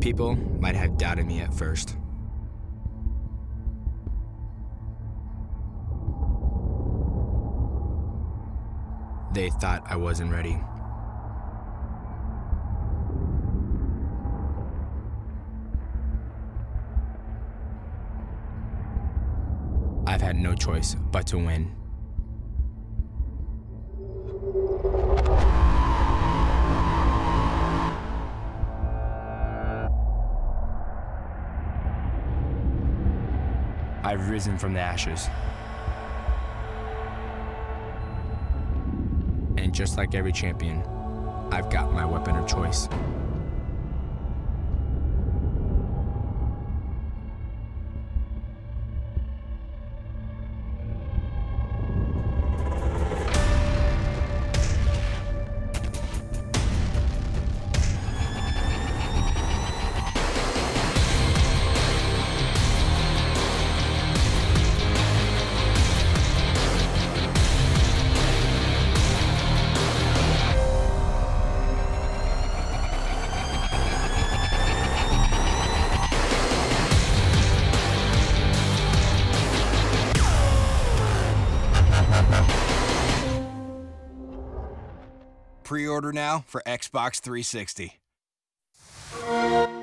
People might have doubted me at first. They thought I wasn't ready. I've had no choice but to win. I've risen from the ashes. And just like every champion, I've got my weapon of choice. Pre-order now for Xbox 360.